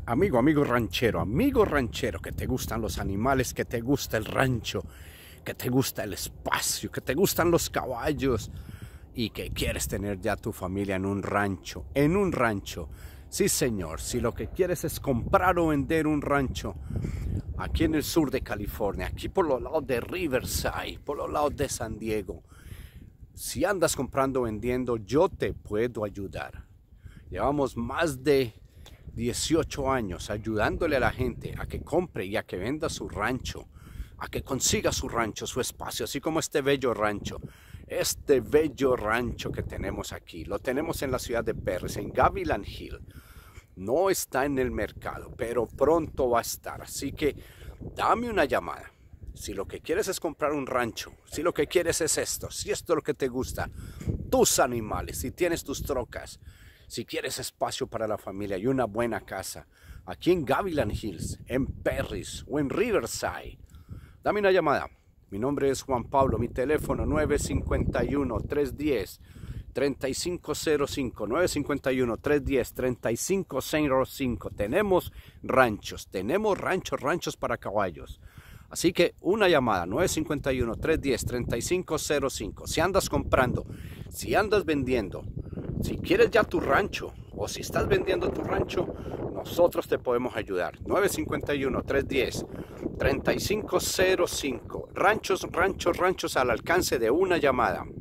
Amigo ranchero, que te gustan los animales, que te gusta el rancho, que te gusta el espacio, que te gustan los caballos y que quieres tener ya tu familia en un rancho, Sí, señor, si lo que quieres es comprar o vender un rancho aquí en el sur de California, aquí por los lados de Riverside, por los lados de San Diego, si andas comprando o vendiendo, yo te puedo ayudar. Llevamos más de 18 años ayudándole a la gente a que compre y a que venda su rancho, a que consiga su rancho, su espacio, así como este bello rancho. Este bello rancho que tenemos aquí, lo tenemos en la ciudad de Perris, en Gavilan Hill. No está en el mercado, pero pronto va a estar. Así que dame una llamada. Si lo que quieres es comprar un rancho, si lo que quieres es esto, si esto es lo que te gusta, tus animales, si tienes tus trocas, si quieres espacio para la familia y una buena casa, aquí en Gavilan Hills, en Perris o en Riverside, dame una llamada. Mi nombre es Juan Pablo, mi teléfono 951-310-3505, 951-310-3505. Tenemos ranchos para caballos. Así que una llamada, 951-310-3505. Si andas comprando, si andas vendiendo, si quieres ya tu rancho o si estás vendiendo tu rancho, nosotros te podemos ayudar. 951-310-3505. Ranchos al alcance de una llamada.